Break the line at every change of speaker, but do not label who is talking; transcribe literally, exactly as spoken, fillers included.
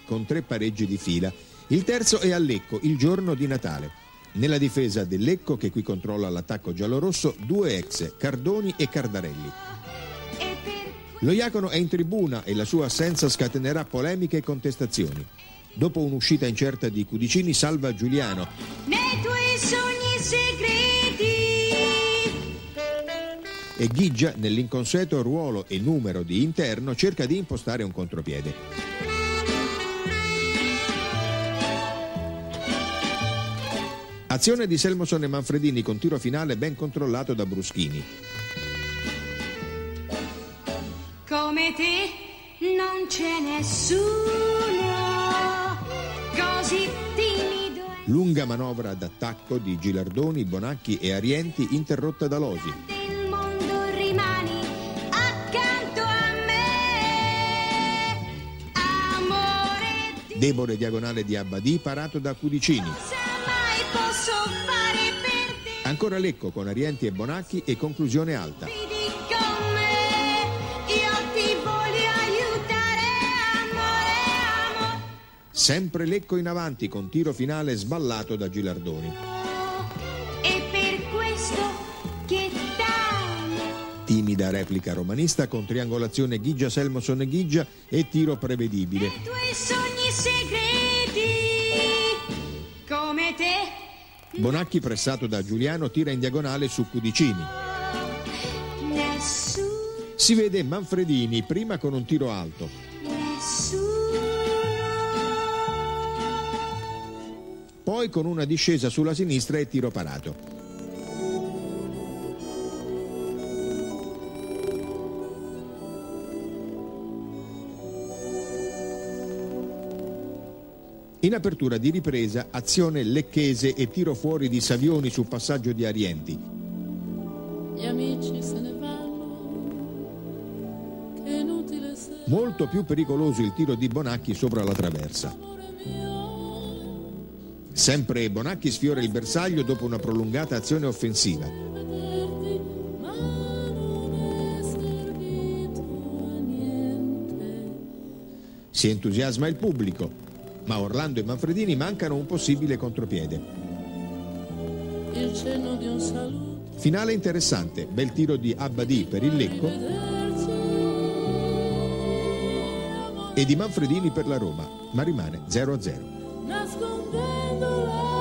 con tre pareggi di fila. Il terzo è a Lecco, il giorno di Natale. Nella difesa del Lecco, che qui controlla l'attacco giallorosso, due ex, Cardoni e Cardarelli. Lo Jacono è in tribuna e la sua assenza scatenerà polemiche e contestazioni. Dopo un'uscita incerta di Cudicini, salva Giuliano.
Nei tuoi sogni segreti.
E Ghigia, nell'inconsueto ruolo e numero di interno, cerca di impostare un contropiede. Azione di Selmoson e Manfredini con tiro finale ben controllato da Bruschini.
Come te non c'è nessuno così timido.
Lunga manovra d'attacco di Gilardoni, Bonacchi e Arienti interrotta da Losi.
Del mondo rimani accanto a me, amore di...
Debole diagonale di Abbadì parato da Cudicini.
Cosa mai posso fare per te?
Ancora Lecco con Arienti e Bonacchi e conclusione alta.
Ridi con me, io ti voglio aiutare, amore, amore.
Sempre Lecco in avanti con tiro finale sballato da Gilardoni.
E per questo che t'amo.
Timida replica romanista con triangolazione Ghigia, Selmoson e Ghigia e tiro prevedibile.
I tuoi sogni segreti, come te.
Bonacchi, pressato da Giuliano, tira in diagonale su Cudicini.
Nessuno,
Si vede Manfredini prima con un tiro alto,
nessuno.
poi con una discesa sulla sinistra e tiro parato. In apertura di ripresa, azione lecchese e tiro fuori di Savioni su passaggio di Arienti.
Gli amici se ne vanno, che inutile se...
Molto più pericoloso il tiro di Bonacchi sopra la traversa.
Amore mio,
Sempre Bonacchi sfiora il bersaglio dopo una prolungata azione offensiva.
vederti, ma non è servito a niente.
Si entusiasma il pubblico, ma Orlando e Manfredini mancano un possibile contropiede.
Il cenno di un saluto,
Finale interessante, bel tiro di Abbadì per il Lecco
vederci,
e di Manfredini per la Roma, ma rimane zero a zero.
nascondendo la